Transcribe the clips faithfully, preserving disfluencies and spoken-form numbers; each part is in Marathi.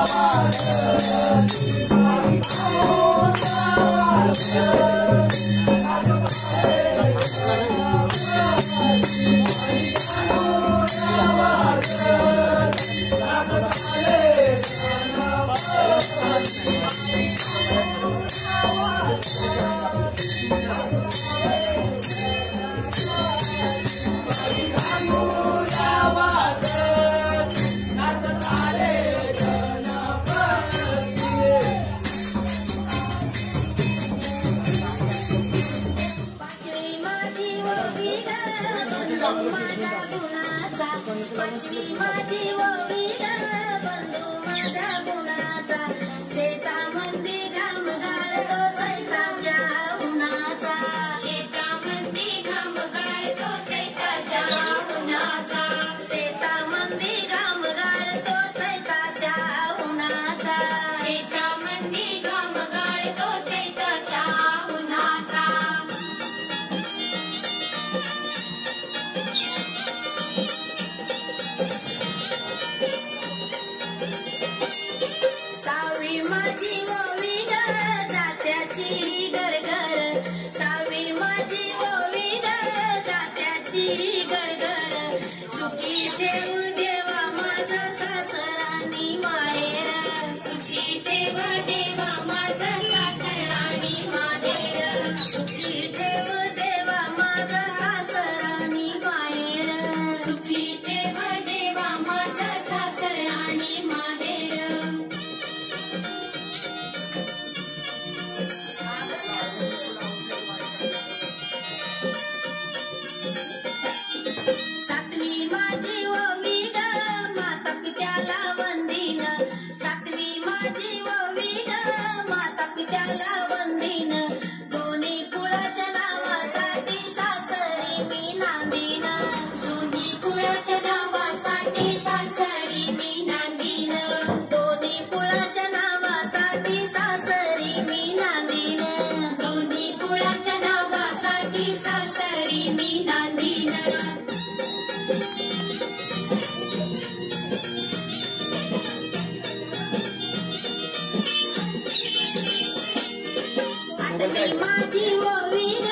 माझी ओवीर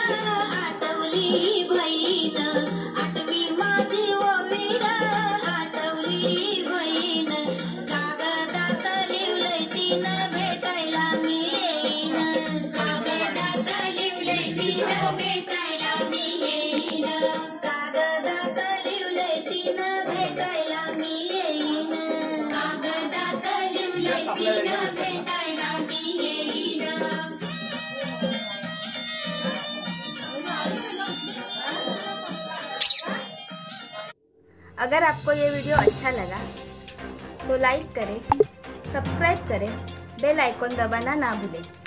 आठवली बहीण, आठवी माझी ओवीर आठवली बहीण, कागदात लिवलंय तीन भेटायला मी येईन, कागदात लिवलंय तीन भेटायला मी येईन, कागदात लिवलंय तीन भेटायला मी येईन, कागदात लिवलंय तीन भेटायला मी येईन। अगर आपको ये वीडियो अच्छा लगा तो लाइक करें, सब्सक्राइब करें, बेल आइकॉन दबाना ना भूलें।